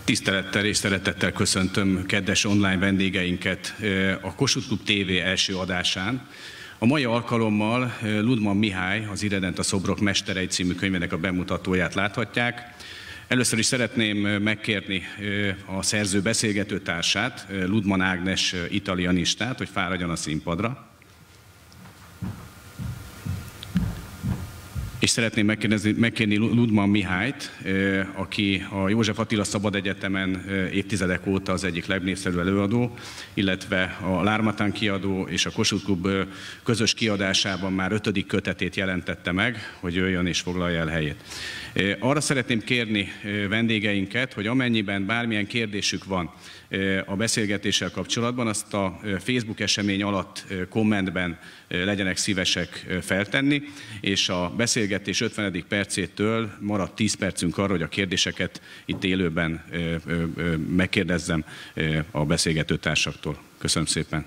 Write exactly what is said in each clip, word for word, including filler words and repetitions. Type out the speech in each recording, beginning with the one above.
Tisztelettel és szeretettel köszöntöm kedves online vendégeinket a Kossuth Klub té vé első adásán. A mai alkalommal Ludman Mihály, az Irredent a szobrok mesterei című könyvének a bemutatóját láthatják. Először is szeretném megkérni a szerző beszélgetőtársát, Ludman Ágnes italianistát, hogy fáradjon a színpadra. És szeretném megkérni Ludman Mihályt, aki a József Attila Szabad Egyetemen évtizedek óta az egyik legnépszerűbb előadó, illetve a Lármatán kiadó és a Kossuth Klub közös kiadásában már ötödik kötetét jelentette meg, hogy jöjjön és foglalja el helyét. Arra szeretném kérni vendégeinket, hogy amennyiben bármilyen kérdésük van a beszélgetéssel kapcsolatban, azt a Facebook esemény alatt kommentben legyenek szívesek feltenni, és a beszélgetés ötvenedik percétől marad tíz percünk arra, hogy a kérdéseket itt élőben megkérdezzem a beszélgetőtársaktól. Köszönöm szépen!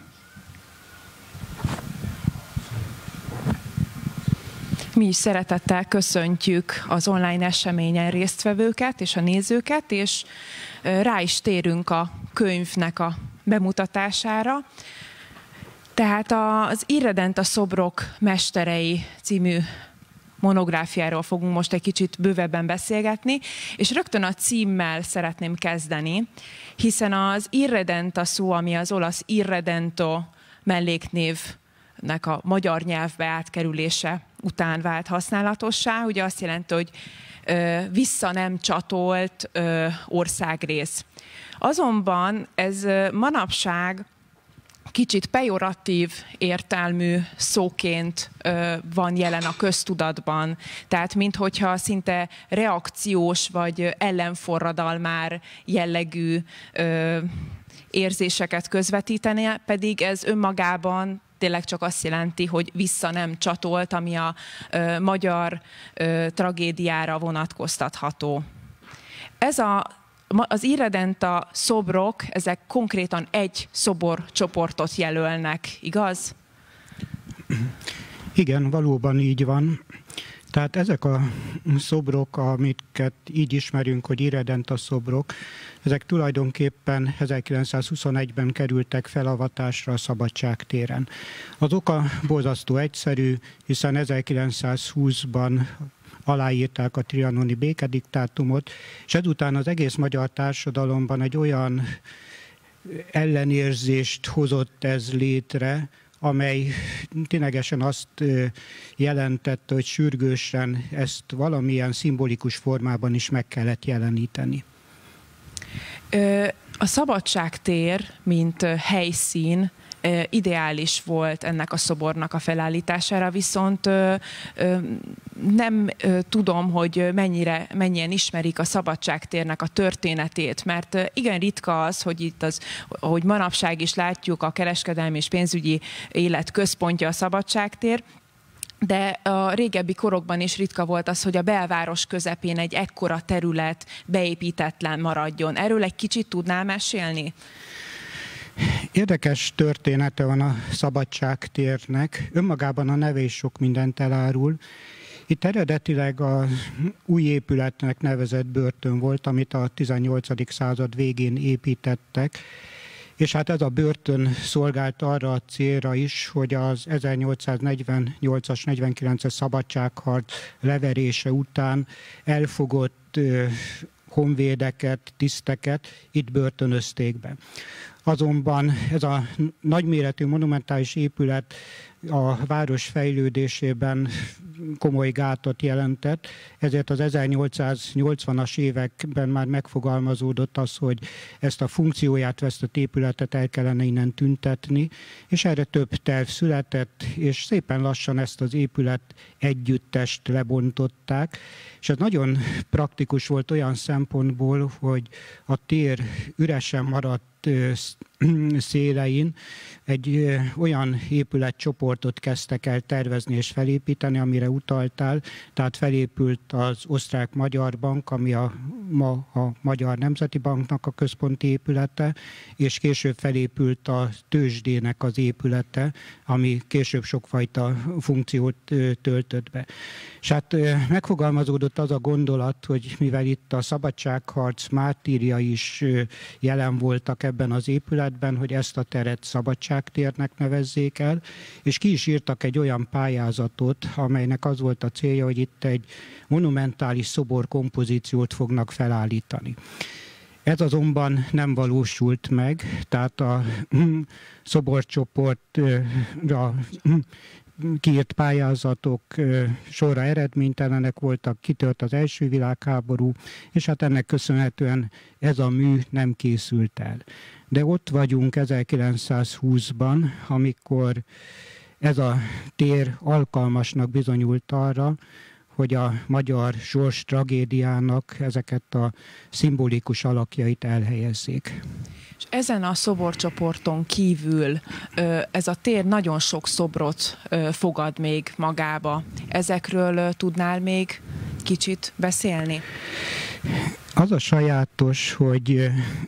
Mi is szeretettel köszöntjük az online eseményen résztvevőket és a nézőket, és rá is térünk a könyvnek a bemutatására. Tehát az Irredent a szobrok mesterei című monográfiáról fogunk most egy kicsit bővebben beszélgetni, és rögtön a címmel szeretném kezdeni, hiszen az irredent a szó, ami az olasz irredento melléknévnek a magyar nyelvbe átkerülése után vált használatossá. Ugye azt jelenti, hogy ö, vissza nem csatolt ö, országrész. Azonban ez ö, manapság kicsit pejoratív értelmű szóként ö, van jelen a köztudatban. Tehát minthogyha szinte reakciós vagy ellenforradalmár jellegű ö, érzéseket közvetítene, pedig ez önmagában tényleg csak azt jelenti, hogy vissza nem csatolt, ami a ö, magyar ö, tragédiára vonatkoztatható. Ez a, az Irredent a szobrok, ezek konkrétan egy szoborcsoportot jelölnek, igaz? Igen, valóban így van. Tehát ezek a szobrok, amiket így ismerünk, hogy Irredent a szobrok, ezek tulajdonképpen ezerkilencszázhuszonegyben kerültek felavatásra a Szabadságtéren. Az oka borzasztó egyszerű, hiszen ezerkilencszázhúszban aláírták a trianoni békediktátumot, és ezután az egész magyar társadalomban egy olyan ellenérzést hozott ez létre, amely ténylegesen azt jelentette, hogy sürgősen ezt valamilyen szimbolikus formában is meg kellett jeleníteni. A Szabadságtér, mint helyszín, ideális volt ennek a szobornak a felállítására, viszont nem tudom, hogy mennyire, mennyien ismerik a Szabadságtérnek a történetét, mert igen ritka az, hogy itt az, ahogy manapság is látjuk, a kereskedelmi és pénzügyi élet központja a Szabadságtér, de a régebbi korokban is ritka volt az, hogy a belváros közepén egy ekkora terület beépítetlen maradjon. Erről egy kicsit tudnál mesélni? Érdekes története van a Szabadságtérnek. Önmagában a neve is sok mindent elárul. Itt eredetileg az új épületnek nevezett börtön volt, amit a tizennyolcadik század végén építettek. És hát ez a börtön szolgált arra a célra is, hogy az ezernyolcszáznegyvennyolcas negyvenkilences szabadságharc leverése után elfogott honvédeket, tiszteket itt börtönözték be. Azonban ez a nagyméretű monumentális épület a város fejlődésében komoly gátat jelentett, ezért az ezernyolcszáznyolcvanas években már megfogalmazódott az, hogy ezt a funkcióját vesztett épületet el kellene innen tüntetni, és erre több terv született, és szépen lassan ezt az épület együttest lebontották, és ez nagyon praktikus volt olyan szempontból, hogy a tér üresen maradt szélein egy olyan épületcsoportot kezdtek el tervezni és felépíteni, amire utaltál, tehát felépült az Osztrák-Magyar Bank, ami a, ma a Magyar Nemzeti Banknak a központi épülete, és később felépült a tőzsdének az épülete, ami később sokfajta funkciót töltött be. És hát megfogalmazódott az a gondolat, hogy mivel itt a szabadságharc mártírjai is jelen voltak ebben az épületben, hogy ezt a teret szabadságtérnek nevezzék el, és ki is írtak egy olyan pályázatot, amelynek az volt a célja, hogy itt egy monumentális szoborkompozíciót fognak felállítani. Ez azonban nem valósult meg, tehát a szoborcsoportra kiírt pályázatok sorra eredménytelenek voltak, kitört az első világháború, és hát ennek köszönhetően ez a mű nem készült el. De ott vagyunk ezerkilencszázhúszban, amikor ez a tér alkalmasnak bizonyult arra, hogy a magyar sors tragédiának ezeket a szimbolikus alakjait elhelyezzék. És ezen a szoborcsoporton kívül ez a tér nagyon sok szobrot fogad még magába. Ezekről tudnál még kicsit beszélni? Az a sajátos, hogy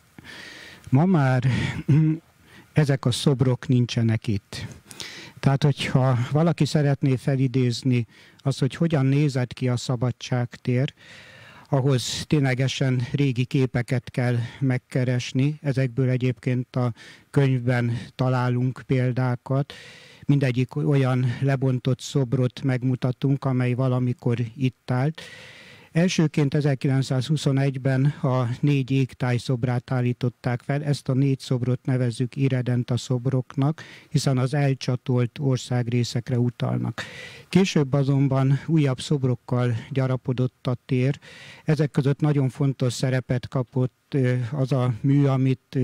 ma már ezek a szobrok nincsenek itt. Tehát, hogyha valaki szeretné felidézni azt, hogy hogyan nézett ki a Szabadságtér, ahhoz ténylegesen régi képeket kell megkeresni. Ezekből egyébként a könyvben találunk példákat. Mindegyik olyan lebontott szobrot megmutatunk, amely valamikor itt állt. Elsőként ezerkilencszázhuszonegyben a négy égtáj szobrát állították fel, ezt a négy szobrot nevezzük irredenta szobroknak, hiszen az elcsatolt országrészekre utalnak. Később azonban újabb szobrokkal gyarapodott a tér, ezek között nagyon fontos szerepet kapott az a mű, amit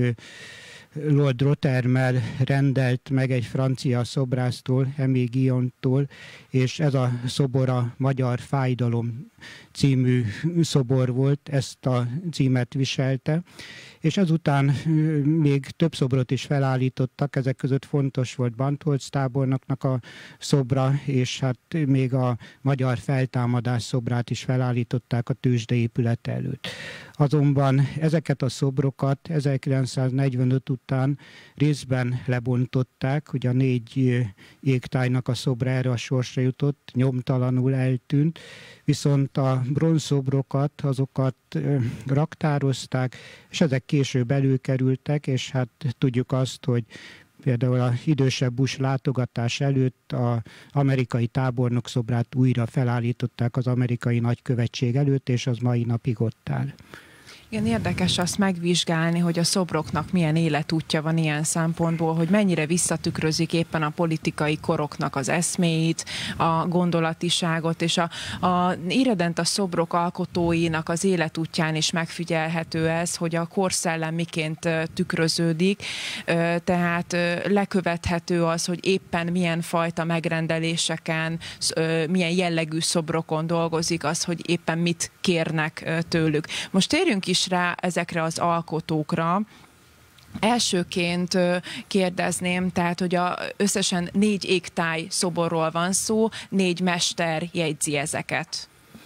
Lord Rothermel rendelt meg egy francia szobrásztól, Aimé Guillontól, és ez a szobor a Magyar Fájdalom című szobor volt, ezt a címet viselte, és ezután még több szobrot is felállítottak, ezek között fontos volt Bantholz tábornoknak a szobra, és hát még a magyar feltámadás szobrát is felállították a tőzsdeépület előtt. Azonban ezeket a szobrokat ezerkilencszáznegyvenöt után részben lebontották, ugye a négy égtájnak a szobra erre a sorsra jutott, nyomtalanul eltűnt, viszont a bronzszobrokat, azokat raktározták, és ezek később előkerültek, és hát tudjuk azt, hogy például az idősebb Bush látogatás előtt az amerikai tábornok szobrát újra felállították az amerikai nagykövetség előtt, és az mai napig ott áll. Igen, érdekes azt megvizsgálni, hogy a szobroknak milyen életútja van ilyen szempontból, hogy mennyire visszatükrözik éppen a politikai koroknak az eszméit, a gondolatiságot, és a, a irredenta szobrok alkotóinak az életútján is megfigyelhető ez, hogy a korszellem miként tükröződik, tehát lekövethető az, hogy éppen milyen fajta megrendeléseken, milyen jellegű szobrokon dolgozik, az, hogy éppen mit kérnek tőlük. Most térjünk is rá ezekre az alkotókra. Elsőként kérdezném, tehát, hogy a, összesen négy égtáj szoborról van szó, négy mester jegyzi ezeket.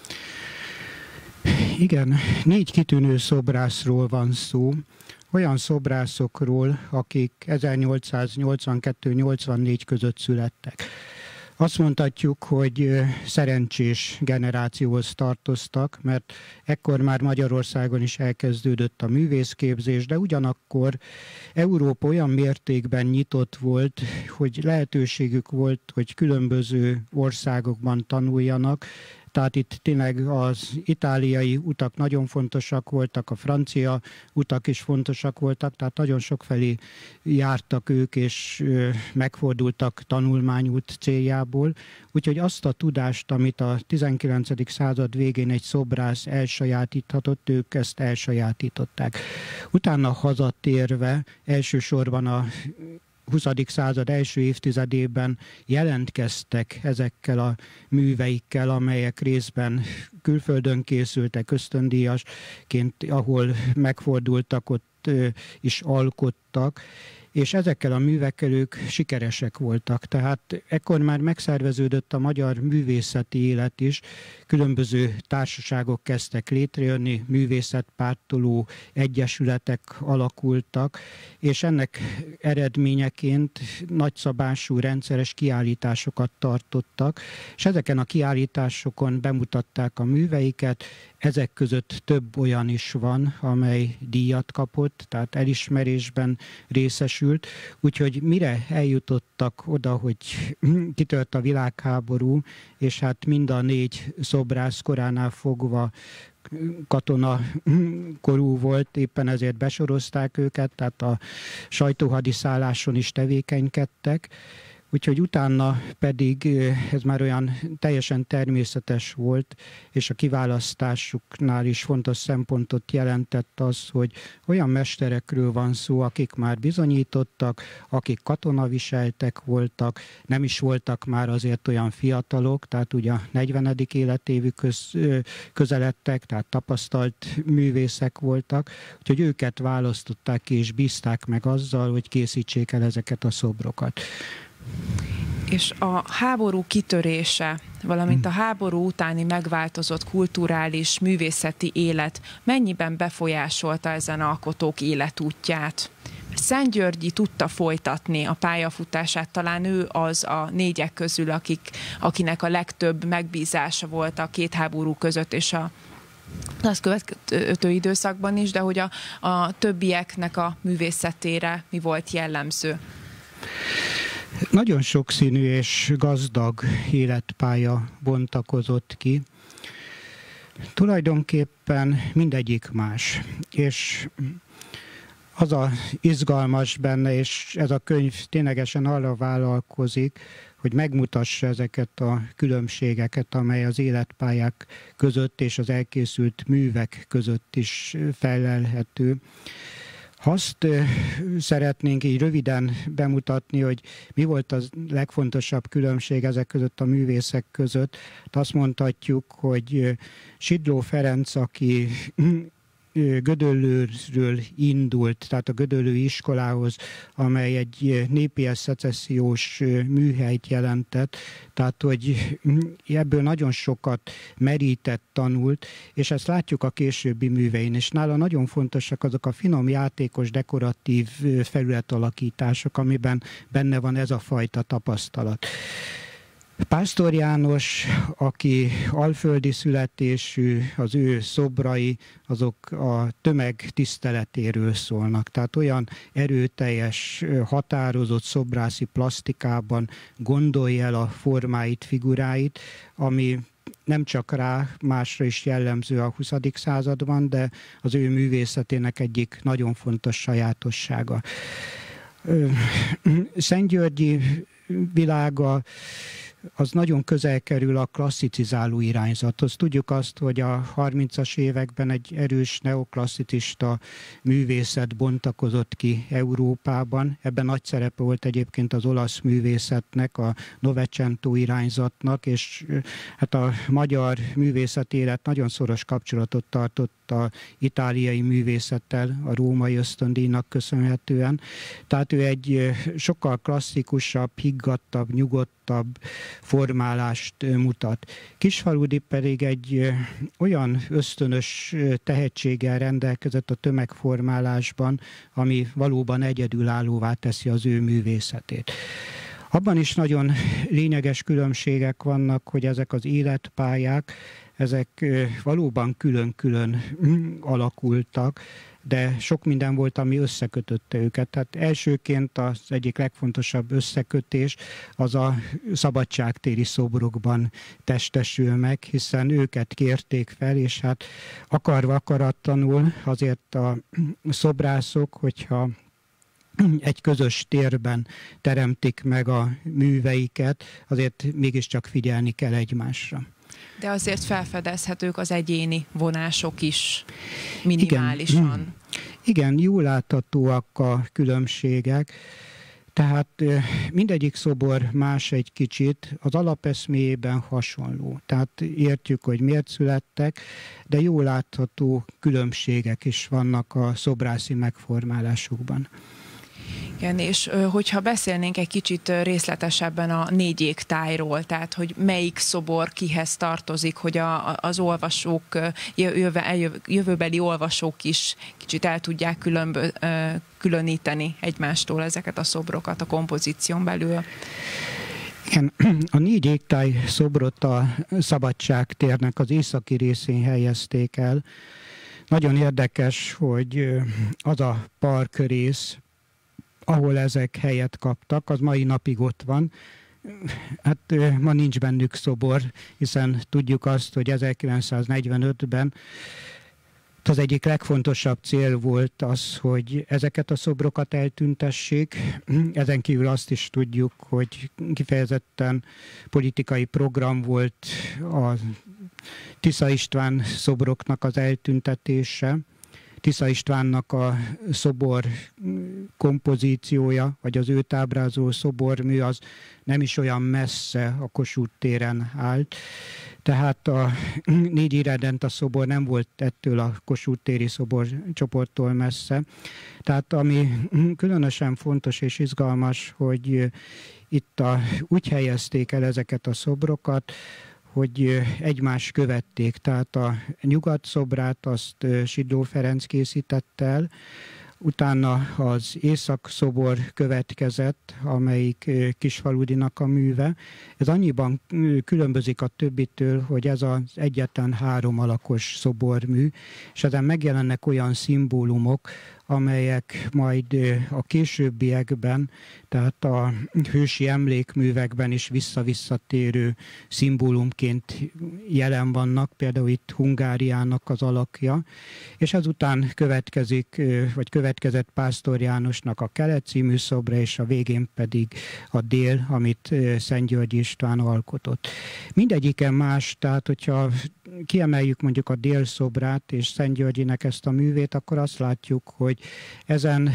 Igen, négy kitűnő szobrászról van szó, olyan szobrászokról, akik ezernyolcszáznyolcvankettő nyolcvannégy között születtek. Azt mondhatjuk, hogy szerencsés generációhoz tartoztak, mert ekkor már Magyarországon is elkezdődött a művészképzés, de ugyanakkor Európa olyan mértékben nyitott volt, hogy lehetőségük volt, hogy különböző országokban tanuljanak. Tehát itt tényleg az itáliai utak nagyon fontosak voltak, a francia utak is fontosak voltak, tehát nagyon sokfelé jártak ők, és megfordultak tanulmányút céljából. Úgyhogy azt a tudást, amit a tizenkilencedik század végén egy szobrász elsajátíthatott, ők ezt elsajátították. Utána hazatérve elsősorban a huszadik század első évtizedében jelentkeztek ezekkel a műveikkel, amelyek részben külföldön készültek ösztöndíjasként, ahol megfordultak, ott is alkottak, és ezekkel a művekkel ők sikeresek voltak. Tehát ekkor már megszerveződött a magyar művészeti élet is, különböző társaságok kezdtek létrejönni, művészetpártoló egyesületek alakultak, és ennek eredményeként nagyszabású rendszeres kiállításokat tartottak, és ezeken a kiállításokon bemutatták a műveiket, ezek között több olyan is van, amely díjat kapott, tehát elismerésben részesült, úgyhogy mire eljutottak oda, hogy kitört a világháború, és hát mind a négy szobrász koránál fogva katonakorú volt, éppen ezért besorozták őket, tehát a sajtóhadiszálláson is tevékenykedtek. Úgyhogy utána pedig ez már olyan teljesen természetes volt, és a kiválasztásuknál is fontos szempontot jelentett az, hogy olyan mesterekről van szó, akik már bizonyítottak, akik katonaviseltek voltak, nem is voltak már azért olyan fiatalok, tehát ugye a negyvenedik életévük köz, közeledtek, tehát tapasztalt művészek voltak, úgyhogy őket választották ki és bízták meg azzal, hogy készítsék el ezeket a szobrokat. És a háború kitörése, valamint a háború utáni megváltozott kulturális, művészeti élet mennyiben befolyásolta ezen alkotók életútját? Szentgyörgyi tudta folytatni a pályafutását, talán ő az a négyek közül, akik, akinek a legtöbb megbízása volt a két háború között és a az következő időszakban is, de hogy a, a többieknek a művészetére mi volt jellemző? Nagyon sokszínű és gazdag életpálya bontakozott ki. Tulajdonképpen mindegyik más. És az a izgalmas benne, és ez a könyv ténylegesen arra vállalkozik, hogy megmutassa ezeket a különbségeket, amely az életpályák között és az elkészült művek között is fellelhető. Azt szeretnénk így röviden bemutatni, hogy mi volt a legfontosabb különbség ezek között a művészek között. Azt mondhatjuk, hogy Sidló Ferenc, aki Gödöllőről indult, tehát a Gödöllői iskolához, amely egy népies szecessziós műhelyt jelentett, tehát hogy ebből nagyon sokat merített, tanult, és ezt látjuk a későbbi művein, és nála nagyon fontosak azok a finom, játékos, dekoratív felületalakítások, amiben benne van ez a fajta tapasztalat. Pásztor János, aki alföldi születésű, az ő szobrai, azok a tömeg tiszteletéről szólnak. Tehát olyan erőteljes, határozott szobrászi plasztikában gondolja el a formáit, figuráit, ami nem csak rá, másra is jellemző a huszadik században, de az ő művészetének egyik nagyon fontos sajátossága. Szentgyörgyi világa az nagyon közel kerül a klasszicizáló irányzathoz. Tudjuk azt, hogy a harmincas években egy erős neoklasszicista művészet bontakozott ki Európában. Ebben nagy szerepe volt egyébként az olasz művészetnek, a Novecento irányzatnak, és hát a magyar művészeti élet nagyon szoros kapcsolatot tartott az itáliai művészettel, a római ösztöndíjnak köszönhetően. Tehát ő egy sokkal klasszikusabb, higgadtabb, nyugodtabb formálást mutat. Kisfaludy pedig egy olyan ösztönös tehetséggel rendelkezett a tömegformálásban, ami valóban egyedülállóvá teszi az ő művészetét. Abban is nagyon lényeges különbségek vannak, hogy ezek az életpályák, ezek valóban külön-külön alakultak, de sok minden volt, ami összekötötte őket. Tehát elsőként az egyik legfontosabb összekötés az a szabadságtéri szobrokban testesül meg, hiszen őket kérték fel, és hát akarva akaratlanul azért a szobrászok, hogyha egy közös térben teremtik meg a műveiket, azért mégiscsak figyelni kell egymásra. De azért felfedezhetők az egyéni vonások is minimálisan. Igen, Igen, jól láthatóak a különbségek. Tehát mindegyik szobor más egy kicsit, az alapeszméjében hasonló. Tehát értjük, hogy miért születtek, de jól látható különbségek is vannak a szobrászi megformálásukban. Igen, és hogyha beszélnénk egy kicsit részletesebben a négy égtájról, tehát hogy melyik szobor kihez tartozik, hogy a, az olvasók, jöve, jövőbeli olvasók is kicsit el tudják különbö, különíteni egymástól ezeket a szobrokat a kompozíción belül. Igen, a négy égtáj szobrot a Szabadságtérnek az északi részén helyezték el. Nagyon érdekes, hogy az a parkrész, ahol ezek helyet kaptak, az mai napig ott van. Hát ma nincs bennük szobor, hiszen tudjuk azt, hogy ezerkilencszáznegyvenötben az egyik legfontosabb cél volt az, hogy ezeket a szobrokat eltüntessék. Ezen kívül azt is tudjuk, hogy kifejezetten politikai program volt a Tisza István szobroknak az eltüntetése. Tisza Istvánnak a szobor kompozíciója, vagy az őt ábrázoló szobormű az nem is olyan messze a Kossuth téren állt. Tehát a négy irredent a szobor nem volt ettől a Kossuth téri szoborcsoporttól messze. Tehát ami különösen fontos és izgalmas, hogy itt a, úgy helyezték el ezeket a szobrokat, hogy egymást követték, tehát a nyugat szobrát azt Sidló Ferenc készítette el, utána az észak szobor következett, amelyik Kisfaludinak a műve. Ez annyiban különbözik a többitől, hogy ez az egyetlen három alakos szobormű, és ezen megjelennek olyan szimbólumok, amelyek majd a későbbiekben, tehát a hősi emlékművekben is visszavisszatérő szimbólumként jelen vannak, például itt Hungáriának az alakja, és ezután következik, vagy következett Pásztor Jánosnak a Kelet című szobra, és a végén pedig a Dél, amit Szentgyörgyi István alkotott. Mindegyiken más, tehát hogyha kiemeljük mondjuk a Dél szobrát és Szentgyörgyinek ezt a művét, akkor azt látjuk, hogy ezen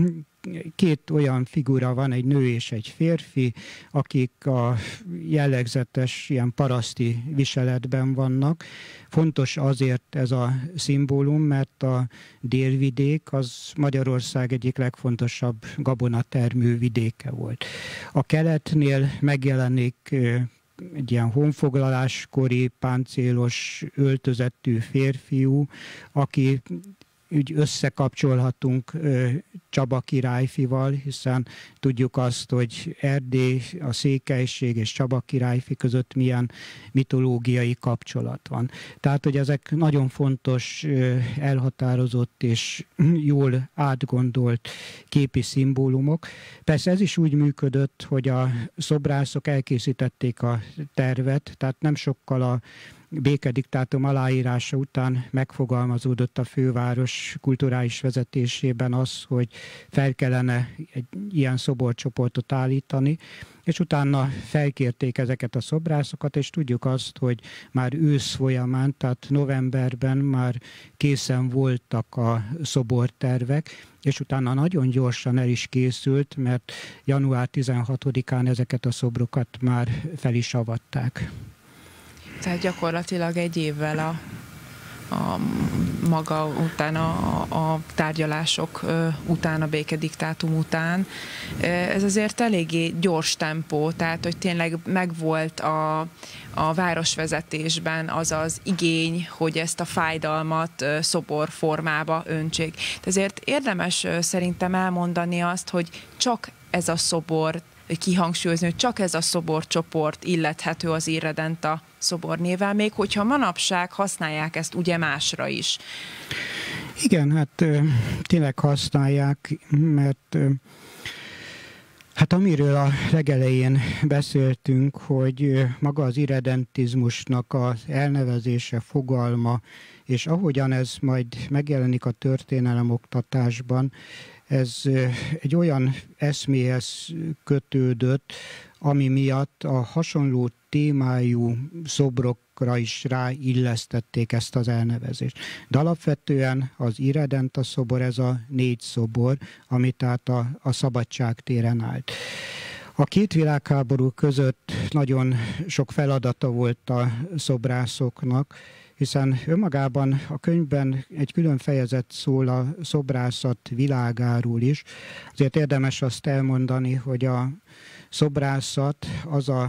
két olyan figura van, egy nő és egy férfi, akik a jellegzetes ilyen paraszti viseletben vannak. Fontos azért ez a szimbólum, mert a délvidék az Magyarország egyik legfontosabb gabonatermő vidéke volt. A keletnél megjelenik egy ilyen honfoglaláskori, páncélos, öltözettű férfiú, aki úgy összekapcsolhatunk Csaba királyfival, hiszen tudjuk azt, hogy Erdély, a székelység és Csaba királyfi között milyen mitológiai kapcsolat van. Tehát, hogy ezek nagyon fontos, elhatározott és jól átgondolt képi szimbólumok. Persze ez is úgy működött, hogy a szobrászok elkészítették a tervet, tehát nem sokkal a békediktátum aláírása után megfogalmazódott a főváros kulturális vezetésében az, hogy fel kellene egy ilyen szoborcsoportot állítani, és utána felkérték ezeket a szobrászokat, és tudjuk azt, hogy már ősz folyamán, tehát novemberben már készen voltak a szobortervek, és utána nagyon gyorsan el is készült, mert január tizenhatodikán ezeket a szobrokat már fel is avatták. Tehát gyakorlatilag egy évvel a, a maga után, a, a tárgyalások után, a békediktátum után. Ez azért eléggé gyors tempó, tehát hogy tényleg megvolt a, a városvezetésben az az igény, hogy ezt a fájdalmat szobor formába öntsék. Ezért érdemes szerintem elmondani azt, hogy csak ez a szobor, kihangsúlyozni, hogy csak ez a szoborcsoport illethető az irredenta szobornévvel, még hogyha manapság használják ezt ugye másra is. Igen, hát tényleg használják, mert hát amiről a legelején beszéltünk, hogy maga az irredentizmusnak az elnevezése, fogalma, és ahogyan ez majd megjelenik a történelemoktatásban, ez egy olyan eszméhez kötődött, ami miatt a hasonló témájú szobrok szobrokra is ráillesztették ezt az elnevezést. De alapvetően az irredenta szobor, ez a négy szobor, ami tehát a, a Szabadság téren állt. A két világháború között nagyon sok feladata volt a szobrászoknak, hiszen önmagában a könyvben egy külön fejezet szól a szobrászat világáról is. Azért érdemes azt elmondani, hogy a szobrászat az a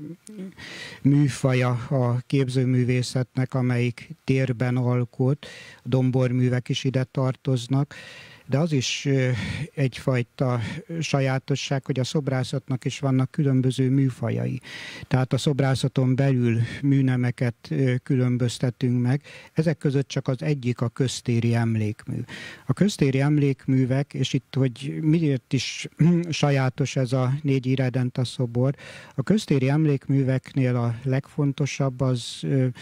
műfaja a képzőművészetnek, amelyik térben alkot, a domborművek is ide tartoznak, de az is egyfajta sajátosság, hogy a szobrászatnak is vannak különböző műfajai. Tehát a szobrászaton belül műnemeket különböztetünk meg. Ezek között csak az egyik a köztéri emlékmű. A köztéri emlékművek, és itt, hogy miért is sajátos ez a négy irredenta szobor, a köztéri emlékműveknél a legfontosabb az,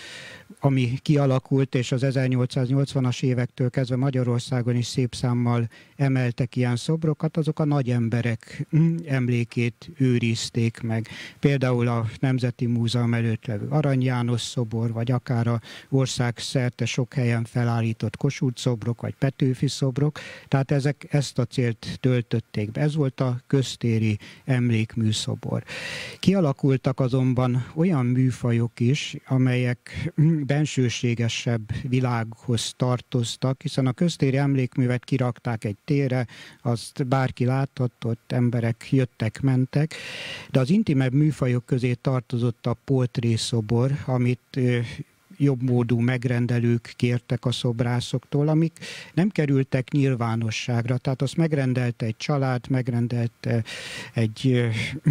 ami kialakult, és az ezernyolcszáznyolcvanas évektől kezdve Magyarországon is szép számmal emeltek ilyen szobrokat, azok a nagy emberek emlékét őrizték meg. Például a Nemzeti Múzeum előtt levő Arany János szobor, vagy akár a ország szerte sok helyen felállított Kossuth szobrok, vagy Petőfi szobrok. Tehát ezek ezt a célt töltötték be. Ez volt a köztéri emlékműszobor. Kialakultak azonban olyan műfajok is, amelyek bensőségesebb világhoz tartoztak, hiszen a köztéri emlékművet kirakták egy térre, azt bárki láthatott, ott emberek jöttek, mentek, de az intimebb műfajok közé tartozott a portrészobor, amit jobbmódú megrendelők kértek a szobrászoktól, amik nem kerültek nyilvánosságra. Tehát azt megrendelte egy család, megrendelte egy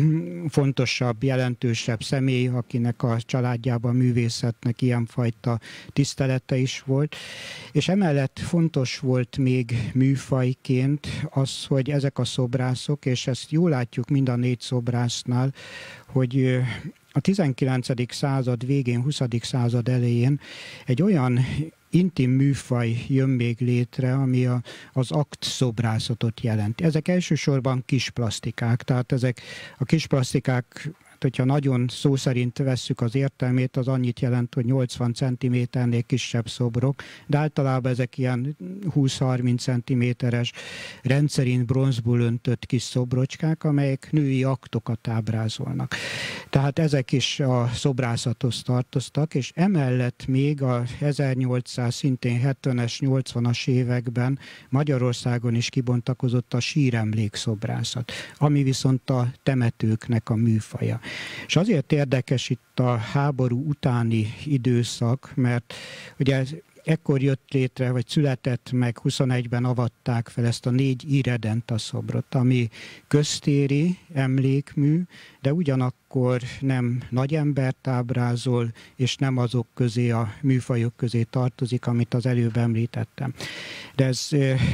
fontosabb, jelentősebb személy, akinek a családjában művészetnek ilyenfajta tisztelete is volt. És emellett fontos volt még műfajként az, hogy ezek a szobrászok, és ezt jól látjuk mind a négy szobrásznál, hogy a tizenkilencedik század végén, huszadik század elején egy olyan intim műfaj jön még létre, ami a, az aktszobrázatot jelenti. Ezek elsősorban kisplasztikák, tehát ezek a kisplasztikák, hogyha nagyon szó szerint vesszük az értelmét, az annyit jelent, hogy nyolcvan centiméternél kisebb szobrok, de általában ezek ilyen húsz-harminc centiméteres rendszerint bronzból öntött kis szobrocskák, amelyek női aktokat ábrázolnak. Tehát ezek is a szobrászathoz tartoztak, és emellett még a ezernyolcszáz, szintén hetvenes, nyolcvanas években Magyarországon is kibontakozott a síremlékszobrászat, ami viszont a temetőknek a műfaja. És azért érdekes itt a háború utáni időszak, mert ugye ekkor jött létre, vagy született meg, huszonegyben avatták fel ezt a négy irredenta szobrot, ami köztéri emlékmű, de ugyanakkor nem nagy embert ábrázol, és nem azok közé, a műfajok közé tartozik, amit az előbb említettem. De ez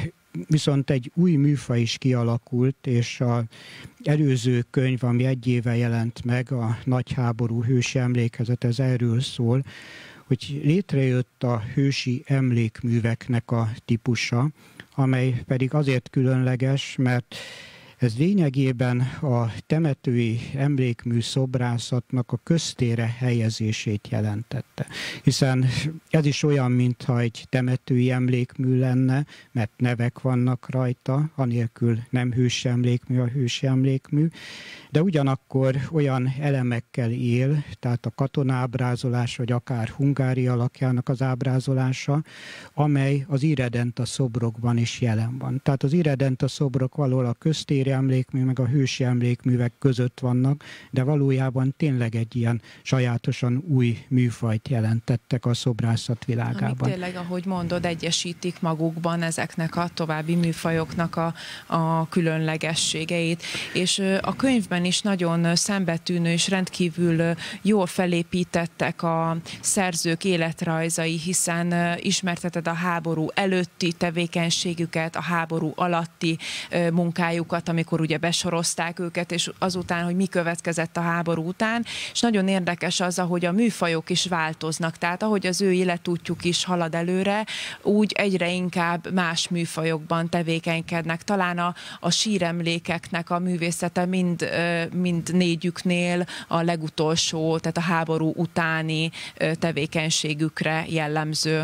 viszont egy új műfaj is kialakult, és az előző könyv, ami egy éve jelent meg, a Nagy háború hősi emlékezet, ez erről szól, hogy létrejött a hősi emlékműveknek a típusa, amely pedig azért különleges, mert ez lényegében a temetői emlékmű szobrászatnak a köztérre helyezését jelentette. Hiszen ez is olyan, mintha egy temetői emlékmű lenne, mert nevek vannak rajta, anélkül nem hősi emlékmű a hősi emlékmű, de ugyanakkor olyan elemekkel él, tehát a katonábrázolás, vagy akár Hungária alakjának az ábrázolása, amely az irredenta szobrokban is jelen van. Tehát az irredenta szobrok valahol a köztéri emlékmű, meg a hősi emlékművek között vannak, de valójában tényleg egy ilyen sajátosan új műfajt jelentettek a szobrászat világában. Amik tényleg, ahogy mondod, egyesítik magukban ezeknek a további műfajoknak a, a különlegességeit. És a könyvben is nagyon szembetűnő és rendkívül jól felépítettek a szerzők életrajzai, hiszen ismerteted a háború előtti tevékenységüket, a háború alatti munkájukat, amikor ugye besorozták őket, és azután, hogy mi következett a háború után, és nagyon érdekes az, ahogy a műfajok is változnak, tehát ahogy az ő életútjuk is halad előre, úgy egyre inkább más műfajokban tevékenykednek. Talán a, a síremlékeknek a művészete mind, mind négyüknél a legutolsó, tehát a háború utáni tevékenységükre jellemző.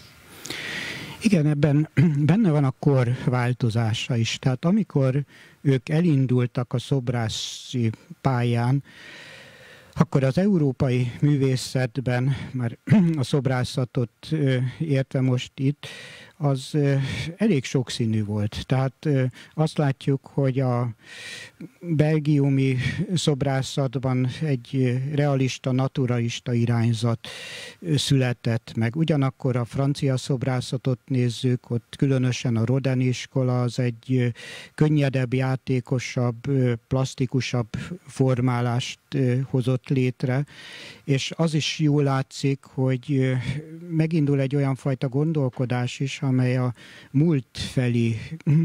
Igen, ebben benne van a kor változása is. Tehát amikor ők elindultak a szobrászi pályán, akkor az európai művészetben, már a szobrászatot értve most itt, az elég sokszínű volt. Tehát azt látjuk, hogy a belgiumi szobrászatban egy realista, naturalista irányzat született meg. Ugyanakkor a francia szobrászatot nézzük, ott különösen a Rodin iskola az egy könnyedebb, játékosabb, plastikusabb formálást hozott létre, és az is jól látszik, hogy megindul egy olyan fajta gondolkodás is, amely a múlt felé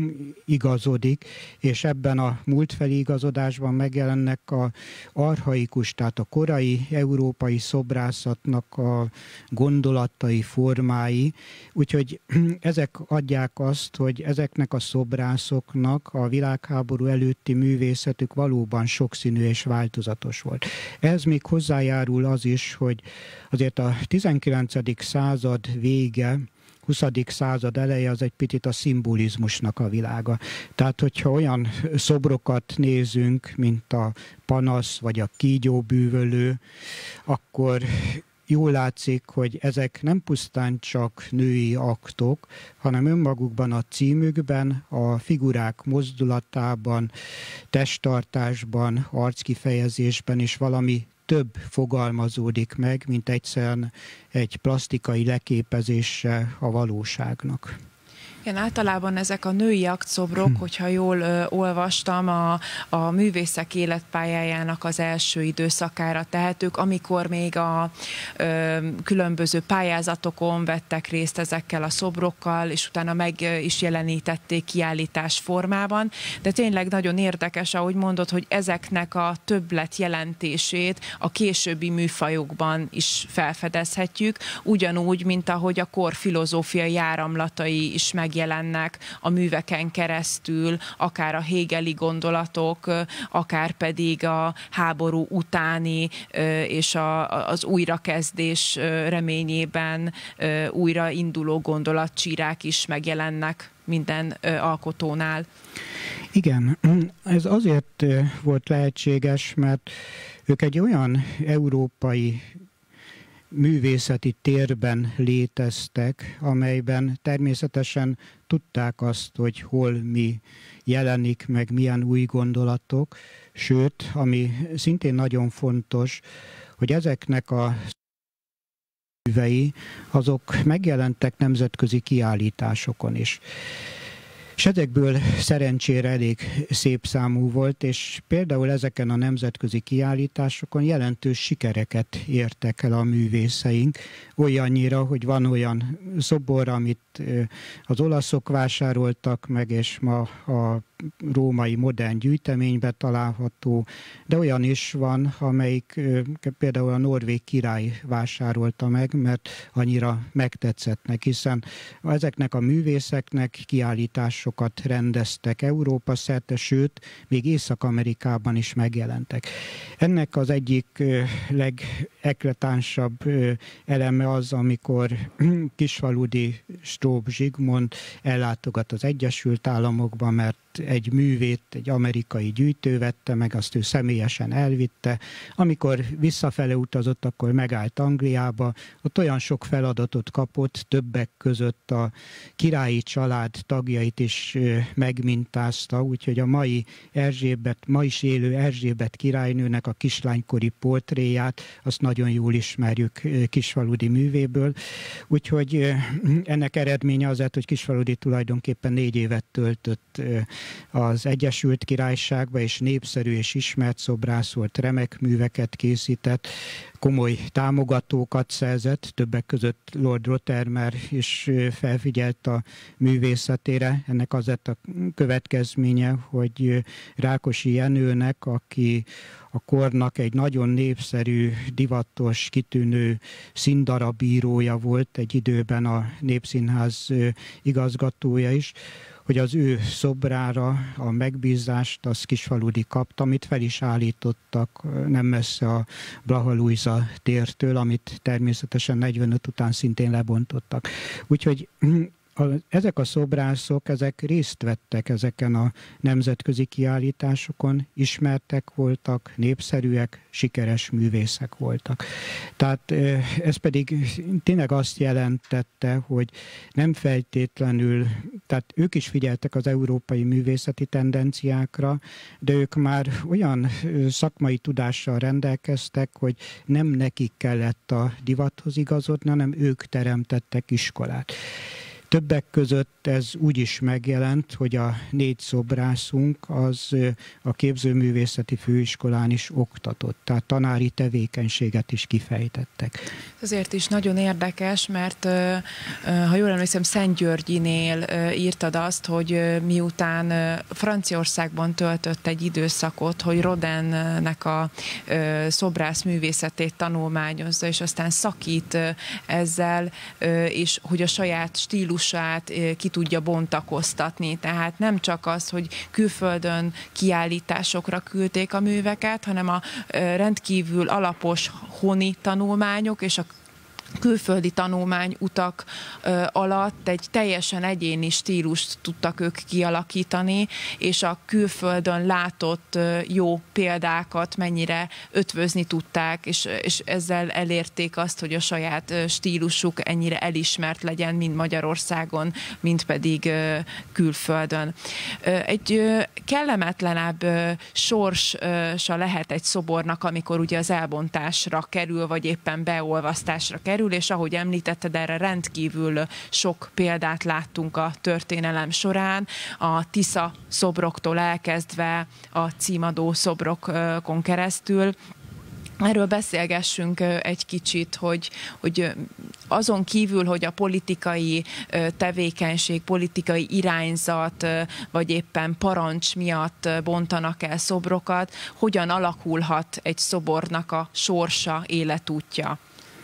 igazodik, és ebben a múlt felé igazodásban megjelennek a archaikus, tehát a korai európai szobrászatnak a gondolatai, formái, úgyhogy ezek adják azt, hogy ezeknek a szobrászoknak a világháború előtti művészetük valóban sokszínű és változatos volt. Ez még hozzájárul az is, hogy azért a tizenkilencedik század vége, huszadik század eleje az egy picit a szimbolizmusnak a világa. Tehát, hogyha olyan szobrokat nézünk, mint a panasz vagy a kígyóbűvölő, akkor jól látszik, hogy ezek nem pusztán csak női aktok, hanem önmagukban a címükben, a figurák mozdulatában, testtartásban, arckifejezésben is valami több fogalmazódik meg, mint egyszerűen egy plastikai leképezése a valóságnak. Igen, általában ezek a női aktszobrok, hogyha jól ö, olvastam, a, a művészek életpályájának az első időszakára tehetők, amikor még a ö, különböző pályázatokon vettek részt ezekkel a szobrokkal, és utána meg is jelenítették kiállítás formában. De tényleg nagyon érdekes, ahogy mondod, hogy ezeknek a többlet jelentését a későbbi műfajokban is felfedezhetjük, ugyanúgy, mint ahogy a kor filozófiai áramlatai is meg jelennek a műveken keresztül, akár a hegeli gondolatok, akár pedig a háború utáni és az újrakezdés reményében újrainduló gondolatcsírák is megjelennek minden alkotónál. Igen, ez azért volt lehetséges, mert ők egy olyan európai művészeti térben léteztek, amelyben természetesen tudták azt, hogy hol mi jelenik meg, milyen új gondolatok, sőt, ami szintén nagyon fontos, hogy ezeknek a művei, azok megjelentek nemzetközi kiállításokon is. És ezekből szerencsére elég szép számú volt, és például ezeken a nemzetközi kiállításokon jelentős sikereket értek el a művészeink, olyannyira, hogy van olyan szobor, amit az olaszok vásároltak meg, és ma a római modern gyűjteményben található, de olyan is van, amelyik például a norvég király vásárolta meg, mert annyira megtetszett neki, hiszen ezeknek a művészeknek kiállításokat rendeztek Európa szerte, sőt, még Észak-Amerikában is megjelentek. Ennek az egyik legekletánsabb eleme az, amikor Kisfaludy Strób Zsigmond ellátogat az Egyesült Államokba, mert egy művét egy amerikai gyűjtő vette meg, azt ő személyesen elvitte. Amikor visszafele utazott, akkor megállt Angliába, ott olyan sok feladatot kapott, többek között a királyi család tagjait is megmintázta, úgyhogy a mai Erzsébet, ma is élő Erzsébet királynőnek a kislánykori portréját, azt nagyon jól ismerjük Kisfaludy művéből. Úgyhogy ennek eredménye az lett, hogy Kisfaludy tulajdonképpen négy évet töltött az Egyesült Királyságba, és népszerű és ismert szobrász volt, remek műveket készített. komoly támogatókat szerzett, többek között Lord Rothermere is felfigyelt a művészetére. Ennek az lett a következménye, hogy Rákosi Jenőnek, aki a kornak egy nagyon népszerű, divatos, kitűnő színdarabírója volt, egy időben a Népszínház igazgatója is, hogy az ő szobrára a megbízást az Kisfaludy kapta, amit fel is állítottak nem messze a Blaha Lujza tértől, amit természetesen negyvenöt után szintén lebontottak. Úgyhogy a, ezek a szobrászok, ezek részt vettek ezeken a nemzetközi kiállításokon, ismertek voltak, népszerűek, sikeres művészek voltak. Tehát ez pedig tényleg azt jelentette, hogy nem feltétlenül, tehát ők is figyeltek az európai művészeti tendenciákra, de ők már olyan szakmai tudással rendelkeztek, hogy nem nekik kellett a divathoz igazodni, hanem ők teremtettek iskolát. Többek között ez úgy is megjelent, hogy a négy szobrászunk az a képzőművészeti főiskolán is oktatott, tehát tanári tevékenységet is kifejtettek. Azért is nagyon érdekes, mert ha jól emlékszem, Szentgyörgyinél írtad azt, hogy miután Franciaországban töltött egy időszakot, hogy Rodinnek a szobrász művészetét tanulmányozza, és aztán szakít ezzel, és hogy a saját stílus ki tudja bontakoztatni. Tehát nem csak az, hogy külföldön kiállításokra küldték a műveket, hanem a rendkívül alapos honi tanulmányok és a külföldi tanulmányutak alatt egy teljesen egyéni stílust tudtak ők kialakítani, és a külföldön látott jó példákat mennyire ötvözni tudták, és, és ezzel elérték azt, hogy a saját stílusuk ennyire elismert legyen, mind Magyarországon, mind pedig külföldön. Egy kellemetlenebb sorsa lehet egy szobornak, amikor ugye az elbontásra kerül, vagy éppen beolvasztásra kerül, és ahogy említetted, erre rendkívül sok példát láttunk a történelem során, a Tisza szobroktól elkezdve a címadó szobrokon keresztül. Erről beszélgessünk egy kicsit, hogy, hogy azon kívül, hogy a politikai tevékenység, politikai irányzat, vagy éppen parancs miatt bontanak el szobrokat, hogyan alakulhat egy szobornak a sorsa, életútja?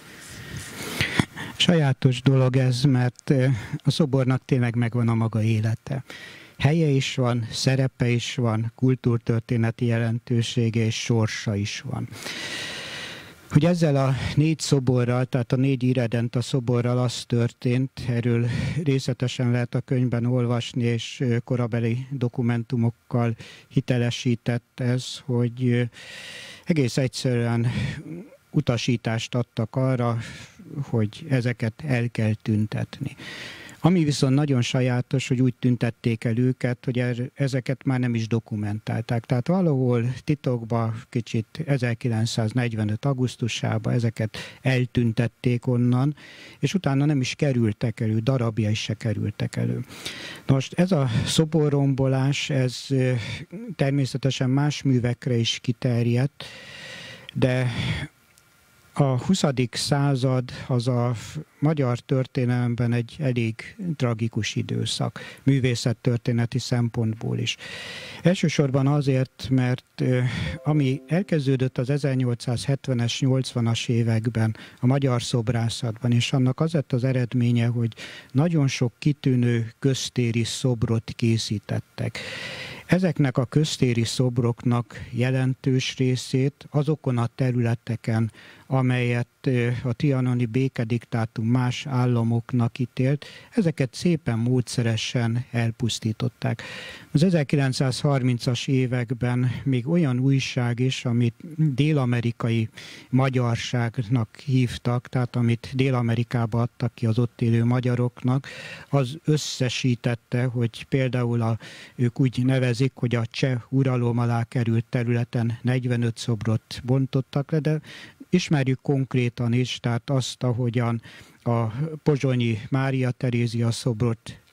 Sajátos dolog ez, mert a szobornak tényleg megvan a maga élete. Helye is van, szerepe is van, kultúrtörténeti jelentősége és sorsa is van. Hogy ezzel a négy szoborral, tehát a négy irredenta szoborral az történt, erről részletesen lehet a könyvben olvasni, és korabeli dokumentumokkal hitelesített ez, hogy egész egyszerűen utasítást adtak arra, hogy ezeket el kell tüntetni. Ami viszont nagyon sajátos, hogy úgy tüntették el őket, hogy er, ezeket már nem is dokumentálták. Tehát valahol titokban kicsit ezerkilencszáznegyvenöt augusztusában ezeket eltüntették onnan, és utána nem is kerültek elő, darabja is se kerültek elő. Most ez a szoborrombolás, ez természetesen más művekre is kiterjedt, de a huszadik század az a magyar történelemben egy elég tragikus időszak, művészettörténeti szempontból is. Elsősorban azért, mert ami elkezdődött az ezernyolcszázhetvenes, nyolcvanas években a magyar szobrászatban, és annak az lett az eredménye, hogy nagyon sok kitűnő köztéri szobrot készítettek. Ezeknek a köztéri szobroknak jelentős részét azokon a területeken, amelyet a trianoni békediktátum más államoknak ítélt, ezeket szépen módszeresen elpusztították. Az ezerkilencszázharmincas években még olyan újság is, amit dél-amerikai magyarságnak hívtak, tehát amit Dél-Amerikába adtak ki az ott élő magyaroknak, az összesítette, hogy például a, ők úgy nevezik, hogy a cseh uralom alá került területen negyvenöt szobrot bontottak le, de ismerjük konkrétan is, tehát azt, ahogyan a pozsonyi Mária Terézia szobrot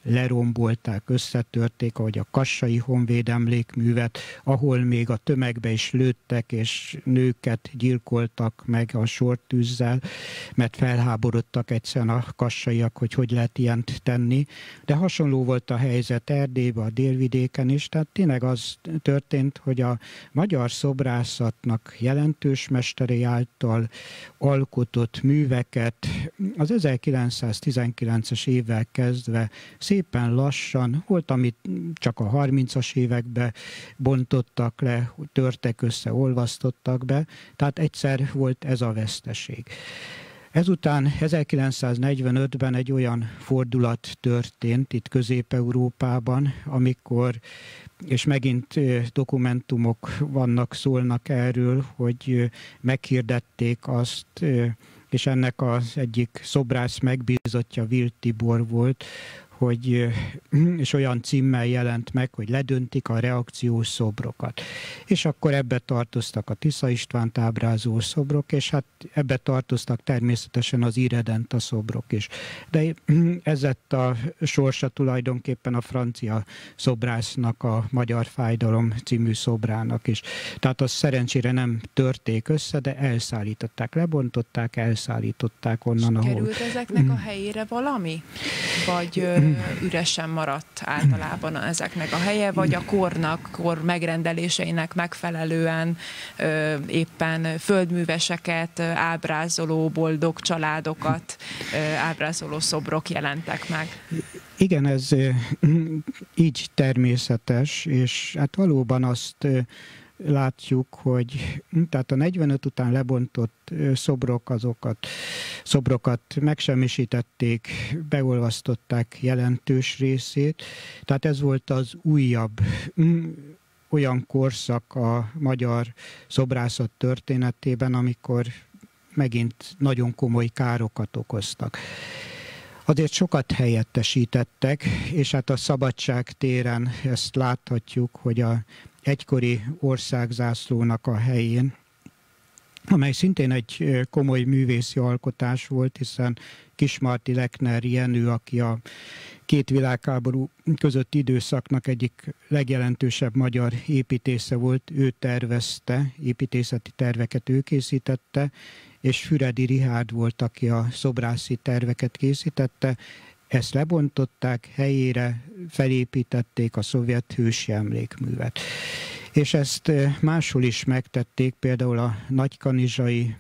lerombolták, összetörték, ahogy a Kassai Honvéd emlékművet, ahol még a tömegbe is lőttek, és nőket gyilkoltak meg a sortűzzel, mert felháborodtak egyszerűen a kassaiak, hogy hogy lehet ilyent tenni. De hasonló volt a helyzet Erdélyben, a délvidéken is, tehát tényleg az történt, hogy a magyar szobrászatnak jelentős mesterei által alkotott műveket az ezerkilencszáztizenkilences évvel kezdve szépen lassan, volt, amit csak a harmincas években bontottak le, törtek össze, olvasztottak be, tehát egyszer volt ez a veszteség. Ezután ezerkilencszáznegyvenötben egy olyan fordulat történt itt Közép-Európában, amikor, és megint dokumentumok vannak, szólnak erről, hogy meghirdették azt, és ennek az egyik szobrász megbízottja Vilt Tibor volt, hogy, és olyan címmel jelent meg, hogy ledöntik a reakciós szobrokat. És akkor ebbe tartoztak a Tisza Istvánt ábrázoló szobrok, és hát ebbe tartoztak természetesen az irredenta szobrok is. De ez lett a sorsa tulajdonképpen a francia szobrásznak, a Magyar Fájdalom című szobrának is. Tehát az szerencsére nem törték össze, de elszállították, lebontották, elszállították onnan, ahol... Került ezeknek a helyére valami? Vagy üresen maradt általában ezeknek a helye, vagy a kornak, kor megrendeléseinek megfelelően ö, éppen földműveseket, ábrázoló boldog családokat, ö, ábrázoló szobrok jelentek meg? Igen, ez így természetes, és hát valóban azt látjuk, hogy tehát a negyvenöt után lebontott szobrok, azokat szobrokat megsemmisítették, beolvasztották jelentős részét. Tehát ez volt az újabb olyan korszak a magyar szobrászat történetében, amikor megint nagyon komoly károkat okoztak. Azért sokat helyettesítettek, és hát a Szabadság téren ezt láthatjuk, hogy a egykori országzászlónak a helyén, amely szintén egy komoly művészi alkotás volt, hiszen Kismarty Lechner Jenő, aki a két világháború közötti időszaknak egyik legjelentősebb magyar építésze volt, ő tervezte, építészeti terveket ő készítette, és Füredi Richárd volt, aki a szobrászi terveket készítette. Ezt lebontották, helyére felépítették a szovjet hősi emlékművet. És ezt máshol is megtették, például a nagykanizsai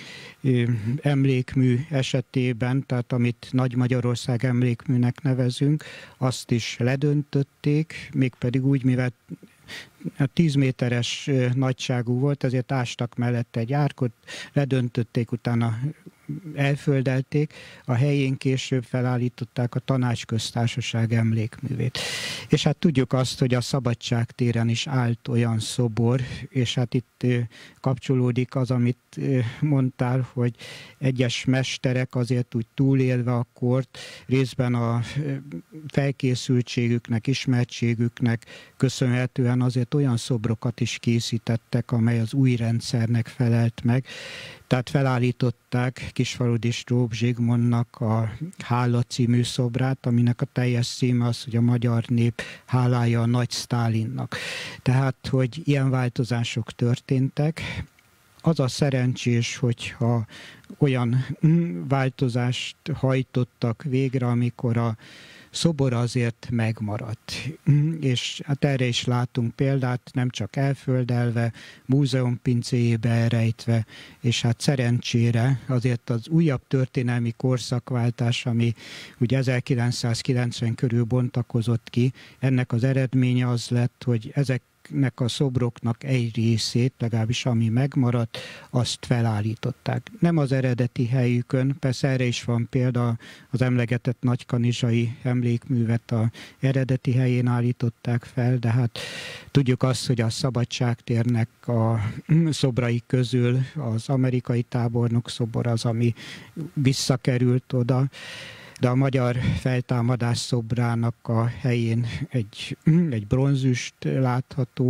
emlékmű esetében, tehát amit Nagy Magyarország emlékműnek nevezünk, azt is ledöntötték, mégpedig úgy, mivel tíz méteres nagyságú volt, ezért ástak mellette egy árkot, ledöntötték, utána elföldelték, a helyén később felállították a Tanácsköztársaság emlékművét. És hát tudjuk azt, hogy a Szabadság téren is állt olyan szobor, és hát itt kapcsolódik az, amit mondtál, hogy egyes mesterek azért úgy túlélve a kort, részben a felkészültségüknek, ismertségüknek köszönhetően azért olyan szobrokat is készítettek, amely az új rendszernek felelt meg. Tehát felállították Kisfaludy Stróbs Zsigmondnak a Hála című szobrát, aminek a teljes címe az, hogy a magyar nép hálája a nagy Sztálinnak. Tehát, hogy ilyen változások történtek. Az a szerencsés, hogyha olyan változást hajtottak végre, amikor a szobor azért megmaradt. És hát erre is látunk példát, nem csak elföldelve, múzeum pincéjébe elrejtve, és hát szerencsére azért az újabb történelmi korszakváltás, ami ugye ezerkilencszázkilencven körül bontakozott ki, ennek az eredménye az lett, hogy ezek nek a szobroknak egy részét, legalábbis ami megmaradt, azt felállították. Nem az eredeti helyükön, persze erre is van példa, az emlegetett nagykanizsai emlékművet a eredeti helyén állították fel, de hát tudjuk azt, hogy a Szabadságtérnek a szobrai közül az amerikai tábornok szobor az, ami visszakerült oda, de a magyar feltámadás szobrának a helyén egy, egy bronzüst látható,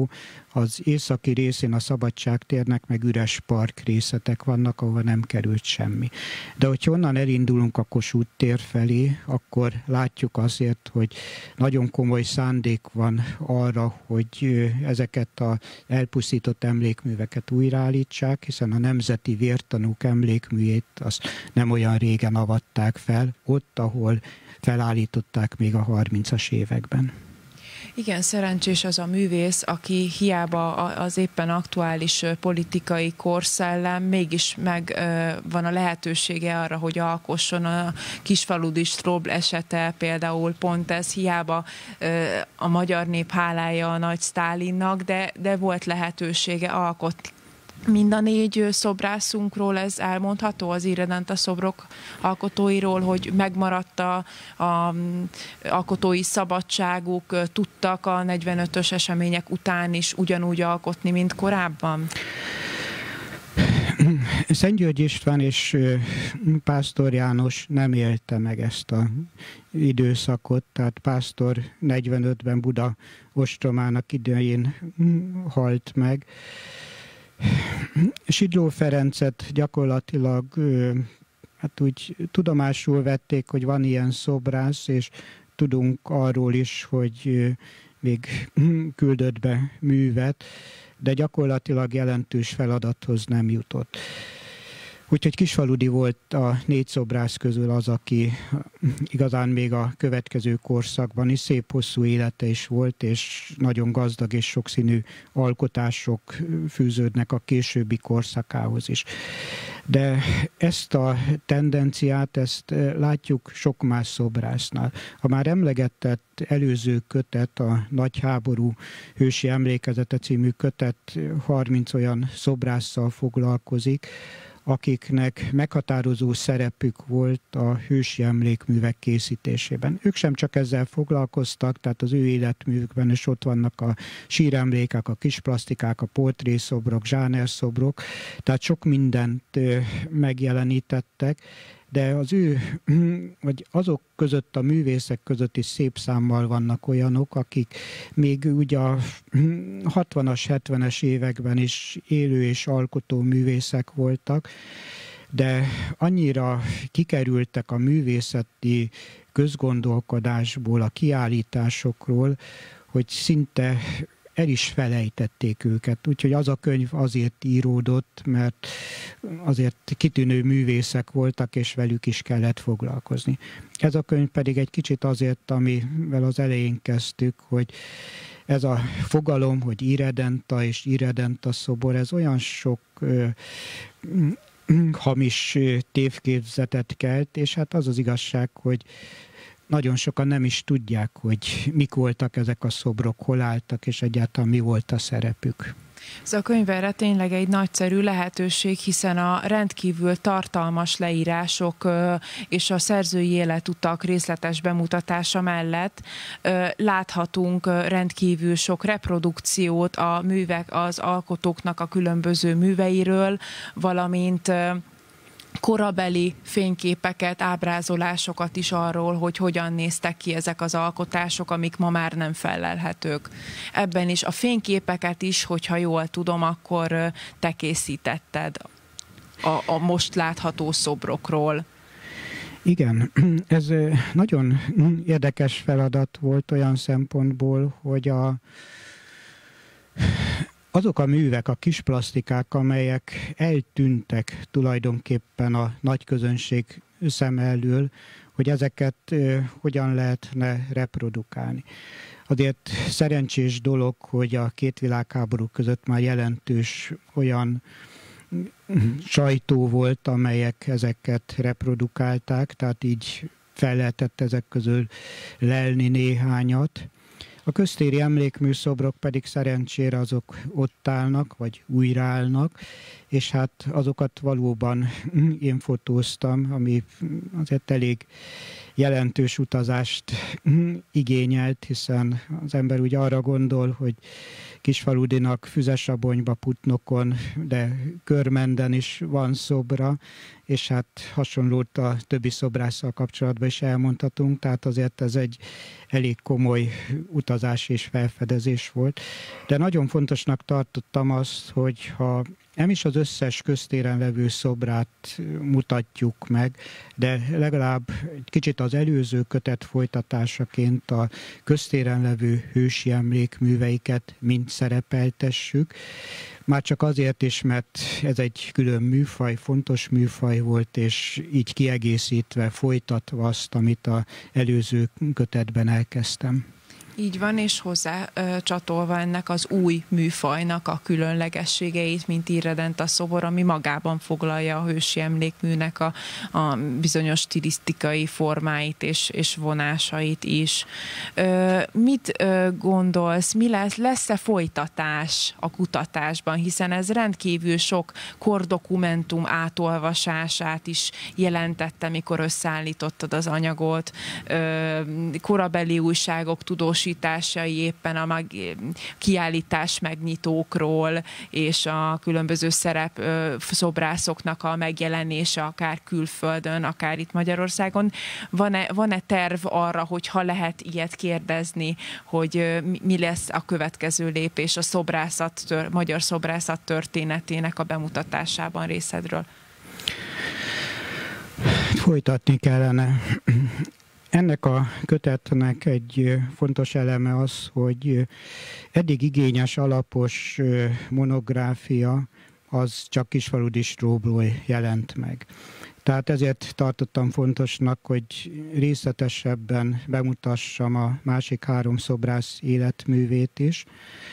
Az északi részén a Szabadságtérnek meg üres park részletek vannak, ahova nem került semmi. De hogyha onnan elindulunk a Kossuth tér felé, akkor látjuk azért, hogy nagyon komoly szándék van arra, hogy ezeket az elpusztított emlékműveket újraállítsák, hiszen a Nemzeti Vértanúk emlékműjét azt nem olyan régen avatták fel, ott, ahol felállították még a harmincas években. Igen, szerencsés az a művész, aki hiába az éppen aktuális politikai korszellem, mégis meg van a lehetősége arra, hogy alkosson. A kisfaludi Strobl esete például pont ez, hiába a magyar nép hálája a nagy Sztálinnak, de, de volt lehetősége alkotni. Mind a négy szobrászunkról ez elmondható, az irredenta szobrok alkotóiról, hogy megmaradt a, a alkotói szabadságuk, tudtak a negyvenötös események után is ugyanúgy alkotni, mint korábban? Szentgyörgy István és Pásztor János nem élte meg ezt az időszakot, tehát Pásztor negyvenötben Buda ostromának idején halt meg. Sidló Ferencet gyakorlatilag hát úgy tudomásul vették, hogy van ilyen szobrász, és tudunk arról is, hogy még küldött be művet, de gyakorlatilag jelentős feladathoz nem jutott. Úgyhogy Kisfaludi volt a négy szobrász közül az, aki igazán még a következő korszakban is szép hosszú élete is volt, és nagyon gazdag és sokszínű alkotások fűződnek a későbbi korszakához is. De ezt a tendenciát, ezt látjuk sok más szobrásznál. A már emlegetett előző kötet, a Nagy háború hősi emlékezete című kötet harminc olyan szobrásszal foglalkozik, akiknek meghatározó szerepük volt a hősi emlékművek készítésében. Ők sem csak ezzel foglalkoztak, tehát az ő életművükben is ott vannak a síremlékek, a kisplasztikák, a portrészobrok, zsánerszobrok, tehát sok mindent megjelenítettek, de az ő, vagy azok között, a művészek között is szép számmal vannak olyanok, akik még ugye a hatvanas, hetvenes években is élő és alkotó művészek voltak, de annyira kikerültek a művészeti közgondolkodásból, a kiállításokról, hogy szinte el is felejtették őket. Úgyhogy az a könyv azért íródott, mert azért kitűnő művészek voltak, és velük is kellett foglalkozni. Ez a könyv pedig egy kicsit azért, amivel az elején kezdtük, hogy ez a fogalom, hogy irredenta és irredenta szobor, ez olyan sok ö, hamis tévképzetet kelt, és hát az az igazság, hogy nagyon sokan nem is tudják, hogy mik voltak ezek a szobrok, hol álltak, és egyáltalán mi volt a szerepük. Ez a könyv erre tényleg egy nagyszerű lehetőség, hiszen a rendkívül tartalmas leírások és a szerzői életutak részletes bemutatása mellett láthatunk rendkívül sok reprodukciót a művek, az alkotóknak a különböző műveiről, valamint korabeli fényképeket, ábrázolásokat is arról, hogy hogyan néztek ki ezek az alkotások, amik ma már nem felelhetők. Ebben is a fényképeket is, hogyha jól tudom, akkor te készítetted a, a most látható szobrokról. Igen, ez nagyon érdekes feladat volt olyan szempontból, hogy a azok a művek, a kisplasztikák, amelyek eltűntek tulajdonképpen a nagy közönség szem elől, hogy ezeket hogyan lehetne reprodukálni. Azért szerencsés dolog, hogy a két világháború között már jelentős olyan sajtó volt, amelyek ezeket reprodukálták, tehát így fel lehetett ezek közül lelni néhányat. A köztéri emlékműszobrok pedig szerencsére azok ott állnak, vagy újraállnak, és hát azokat valóban én fotóztam, ami azért elég jelentős utazást igényelt, hiszen az ember úgy arra gondol, hogy Kisfaludinak Füzesabonyba, Putnokon, de Körmenden is van szobra, és hát hasonlót a többi szobrásszal kapcsolatban is elmondhatunk, tehát azért ez egy elég komoly utazás és felfedezés volt. De nagyon fontosnak tartottam azt, hogy ha nem is az összes köztéren levő szobrát mutatjuk meg, de legalább egy kicsit az előző kötet folytatásaként a köztéren levő hősi emlékműveiket mind szerepeltessük. Már csak azért is, mert ez egy külön műfaj, fontos műfaj volt, és így kiegészítve, folytatva azt, amit az előző kötetben elkezdtem. Így van, és hozzá ö, csatolva ennek az új műfajnak a különlegességeit, mint irredent a szobor, ami magában foglalja a hősi emlékműnek a, a bizonyos stilisztikai formáit és, és vonásait is. Ö, mit ö, gondolsz, mi lesz, lesz-e folytatás a kutatásban, hiszen ez rendkívül sok kordokumentum átolvasását is jelentette, mikor összeállítottad az anyagot, ö, korabeli újságok tudósításai éppen a mag, kiállítás megnyitókról, és a különböző szerep szobrászoknak a megjelenése akár külföldön, akár itt Magyarországon. Van-e, van-e terv arra, hogy ha lehet ilyet kérdezni, hogy mi lesz a következő lépés a szobrászat, tör, magyar szobrászat történetének a bemutatásában részedről? Folytatni kellene. Ennek a kötetnek egy fontos eleme az, hogy eddig igényes, alapos monográfia az csak Kisfaludi Stróbról jelent meg. Tehát ezért tartottam fontosnak, hogy részletesebben bemutassam a másik három szobrász életművét is.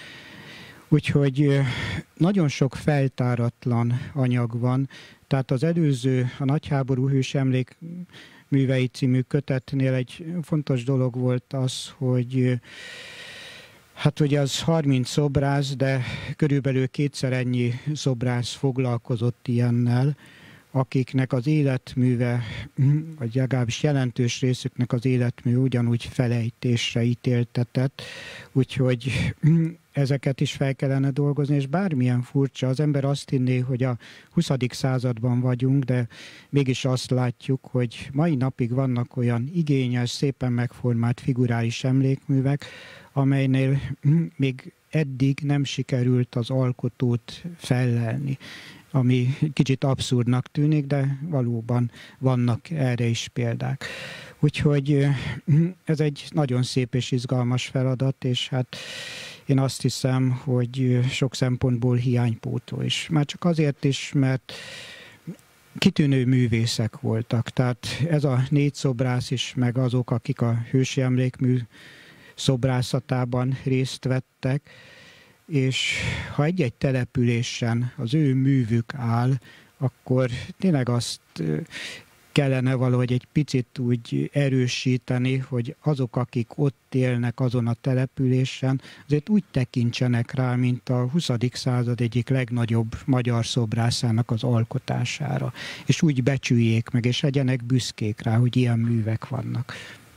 Úgyhogy nagyon sok feltáratlan anyag van, tehát az előző, a Nagyháború hős emlék művei című kötetnél egy fontos dolog volt az, hogy hát ugye az harminc szobrász, de körülbelül kétszer ennyi szobrász foglalkozott ilyennel, akiknek az életműve, vagy legalábbis jelentős részüknek az életmű ugyanúgy felejtésre ítéltetett, úgyhogy ezeket is fel kellene dolgozni, és bármilyen furcsa, az ember azt hinné, hogy a huszadik században vagyunk, de mégis azt látjuk, hogy mai napig vannak olyan igényes, szépen megformált figurális emlékművek, amelynél még eddig nem sikerült az alkotót fellelni, ami kicsit abszurdnak tűnik, de valóban vannak erre is példák. Úgyhogy ez egy nagyon szép és izgalmas feladat, és hát én azt hiszem, hogy sok szempontból hiánypótló is. Már csak azért is, mert kitűnő művészek voltak. Tehát ez a négy szobrász is, meg azok, akik a hősi emlékmű szobrászatában részt vettek, és ha egy-egy településen az ő művük áll, akkor tényleg azt kellene valahogy egy picit úgy erősíteni, hogy azok, akik ott élnek azon a településen, azért úgy tekintsenek rá, mint a huszadik század egyik legnagyobb magyar szobrászának az alkotására. És úgy becsüljék meg, és legyenek büszkék rá, hogy ilyen művek vannak.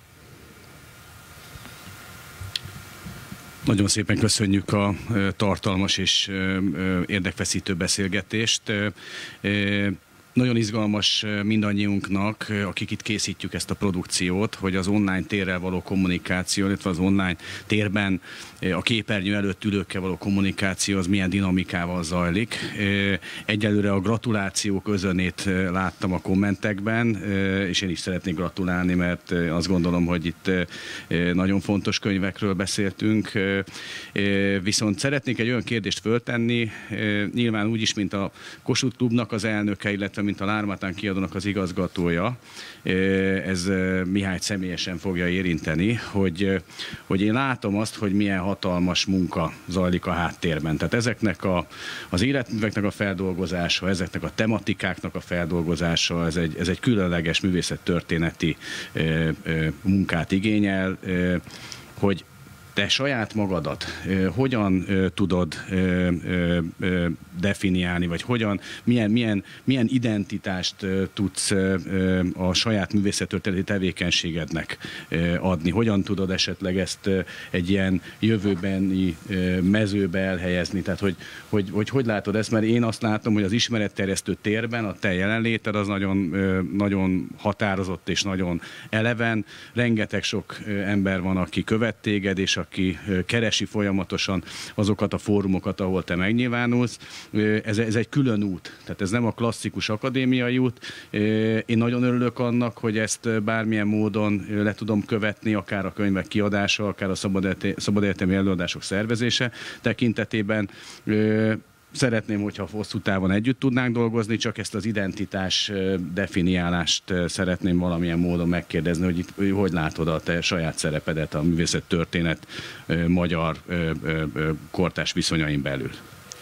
Nagyon szépen köszönjük a tartalmas és érdekfeszítő beszélgetést. Nagyon izgalmas mindannyiunknak, akik itt készítjük ezt a produkciót, hogy az online térrel való kommunikáció, illetve az online térben a képernyő előtt ülőkkel való kommunikáció az milyen dinamikával zajlik. Egyelőre a gratulációk özönét láttam a kommentekben, és én is szeretnék gratulálni, mert azt gondolom, hogy itt nagyon fontos könyvekről beszéltünk. Viszont szeretnék egy olyan kérdést föltenni, nyilván úgyis, mint a Kossuth Klubnak az elnöke, illetve mint a Lármatán kiadónak az igazgatója, ez Mihályt személyesen fogja érinteni, hogy, hogy én látom azt, hogy milyen hatalmas munka zajlik a háttérben. Tehát ezeknek a, az életműveknek a feldolgozása, ezeknek a tematikáknak a feldolgozása, ez egy, ez egy különleges művészettörténeti munkát igényel, hogy te saját magadat hogyan tudod definiálni, vagy hogyan, milyen, milyen, milyen identitást tudsz a saját művészettörténeti tevékenységednek adni? Hogyan tudod esetleg ezt egy ilyen jövőbeni mezőbe elhelyezni? Tehát, hogy hogy, hogy hogy látod ezt? Mert én azt látom, hogy az ismeretterjesztő térben a te jelenléted az nagyon, nagyon határozott és nagyon eleven. Rengeteg sok ember van, aki követ téged, és aki keresi folyamatosan azokat a fórumokat, ahol te megnyilvánulsz. Ez, ez egy külön út, tehát ez nem a klasszikus akadémiai út. Én nagyon örülök annak, hogy ezt bármilyen módon le tudom követni, akár a könyvek kiadása, akár a szabad egyetemi előadások szervezése tekintetében. Szeretném, hogyha hosszú távon együtt tudnánk dolgozni, csak ezt az identitás definiálást szeretném valamilyen módon megkérdezni, hogy itt hogy látod a te saját szerepedet a művészettörténet magyar kortárs viszonyain belül?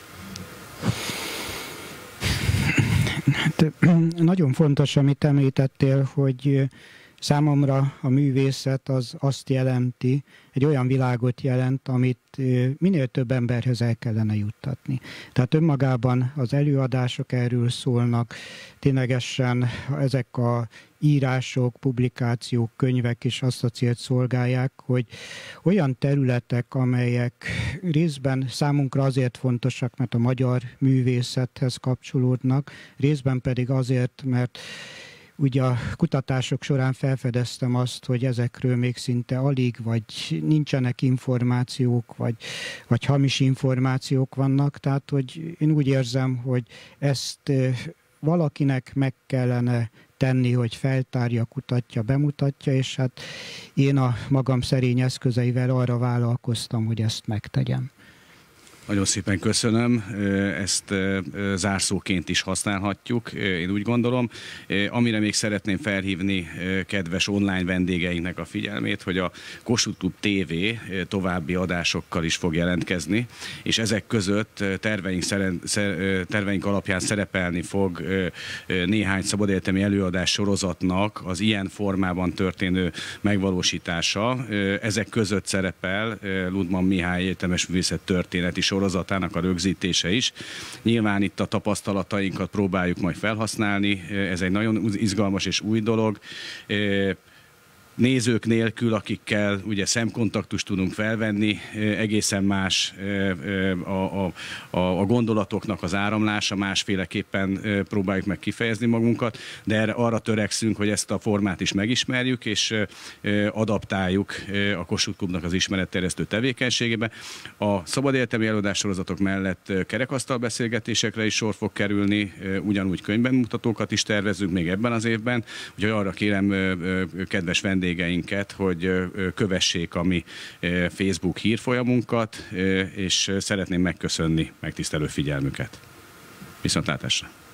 Hát, nagyon fontos, amit említettél, hogy számomra a művészet az azt jelenti, egy olyan világot jelent, amit minél több emberhez el kellene juttatni. Tehát önmagában az előadások erről szólnak, ténylegesen ezek a írások, publikációk, könyvek is azt a célt szolgálják, hogy olyan területek, amelyek részben számunkra azért fontosak, mert a magyar művészethez kapcsolódnak, részben pedig azért, mert ugye a kutatások során felfedeztem azt, hogy ezekről még szinte alig, vagy nincsenek információk, vagy, vagy hamis információk vannak. Tehát, hogy én úgy érzem, hogy ezt valakinek meg kellene tenni, hogy feltárja, kutatja, bemutatja, és hát én a magam szerény eszközeivel arra vállalkoztam, hogy ezt megtegyem. Nagyon szépen köszönöm, ezt zárszóként is használhatjuk, én úgy gondolom. Amire még szeretném felhívni kedves online vendégeinknek a figyelmét, hogy a Kossuth Klub té vé további adásokkal is fog jelentkezni, és ezek között terveink, terveink alapján szerepelni fog néhány szabadegyetemi előadás sorozatnak az ilyen formában történő megvalósítása. Ezek között szerepel Ludman Mihály egyetemes művészettörténeti sorozatának a rögzítése is. Nyilván itt a tapasztalatainkat próbáljuk majd felhasználni, ez egy nagyon izgalmas és új dolog. Nézők nélkül, akikkel ugye szemkontaktust tudunk felvenni, egészen más a, a, a gondolatoknak az áramlása, másféleképpen próbáljuk meg kifejezni magunkat, de erre, arra törekszünk, hogy ezt a formát is megismerjük, és adaptáljuk a Kossuth Klubnak az ismeretterjesztő tevékenységébe. A szabadegyetemi előadássorozatok mellett kerekasztal beszélgetésekre is sor fog kerülni, ugyanúgy könyvbemutatókat is tervezünk még ebben az évben, úgyhogy arra kérem kedves vendégeket, hogy kövessék a mi Facebook hírfolyamunkat, és szeretném megköszönni megtisztelő figyelmüket. Viszontlátásra!